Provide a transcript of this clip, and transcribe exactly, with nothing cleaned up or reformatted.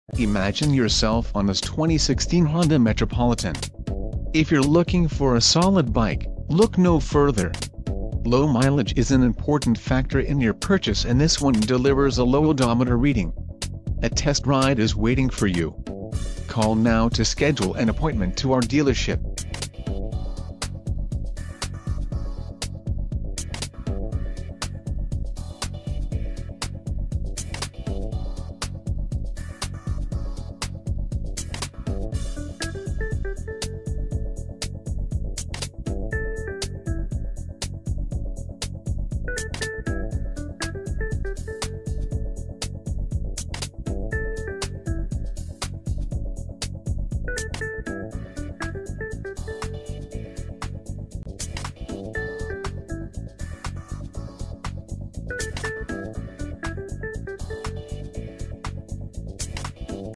Imagine yourself on this twenty sixteen Honda Metropolitan. If you're looking for a solid bike, look no further. Low mileage is an important factor in your purchase, and this one delivers a low odometer reading. A test ride is waiting for you. Call now to schedule an appointment to our dealership.